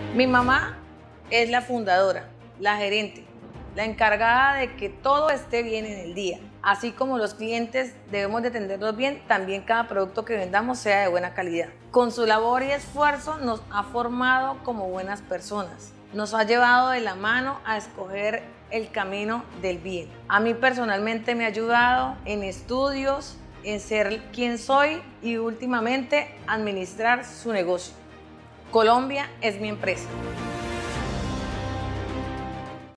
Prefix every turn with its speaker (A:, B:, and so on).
A: Mi mamá es la fundadora, la gerente, la encargada de que todo esté bien en el día. Así como los clientes debemos de atenderlos bien, también cada producto que vendamos sea de buena calidad. Con su labor y esfuerzo nos ha formado como buenas personas. Nos ha llevado de la mano a escoger el camino del bien. A mí personalmente me ha ayudado en estudios, en ser quien soy y últimamente administrar su negocio. Colombia es mi empresa.